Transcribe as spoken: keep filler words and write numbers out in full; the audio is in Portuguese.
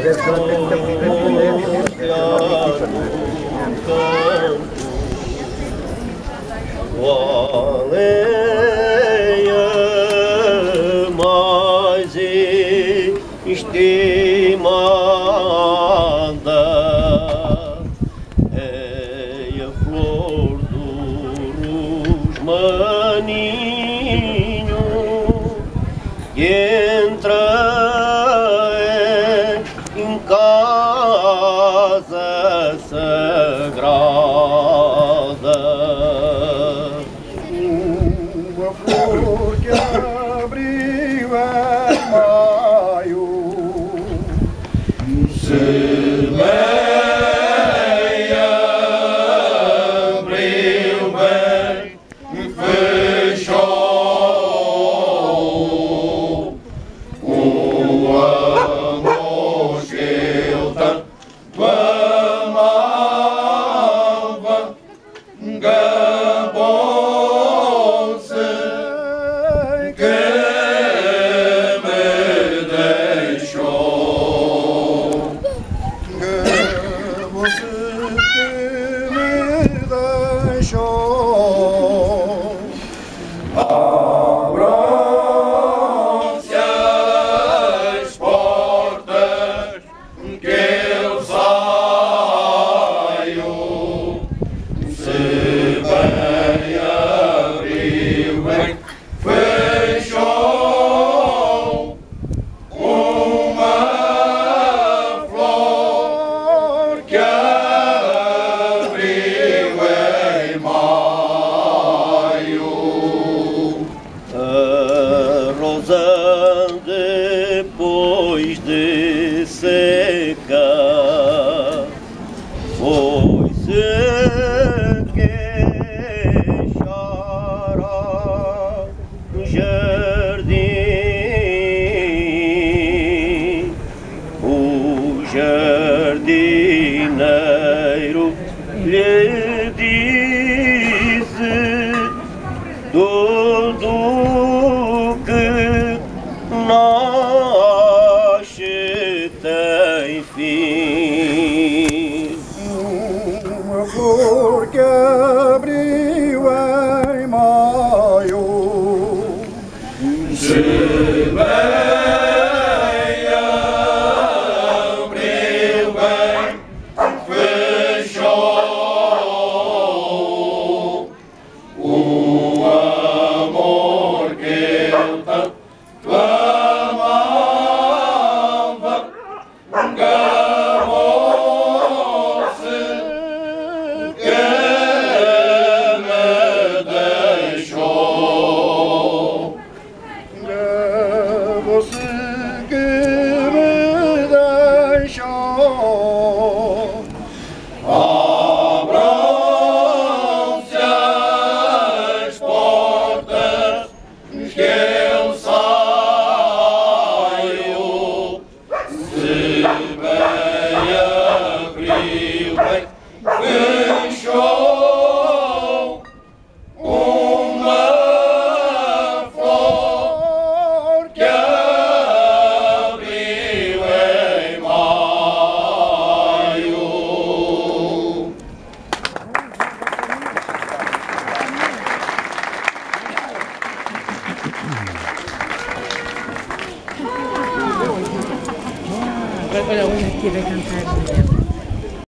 Qual é a mais estimada? É a flor do rosmaninho que entra em casa sagrada. Uma flor que abriu em maio, semeia, abriu bem, fechou o amor que eu tanto amava, gabou-se que me deixou. você que me deixou. Abram-se as portas que eu saio, se bem abriu, bem fechou uma flor que abriu em maio. A rosa depois de seca foi-se queixar no jardim. O jardineiro lhe disse: tudo que nasce tem fim. Uma flor que abriu em maio, semeia, abriu bem, fechou o amor que eu tanto amava, gabou-se que me deixou. você que me deixou. Abram-se as portas que eu saio, se bem abriu, bem fechou uma flor que abriu em maio. Olha, um aqui vai cantar.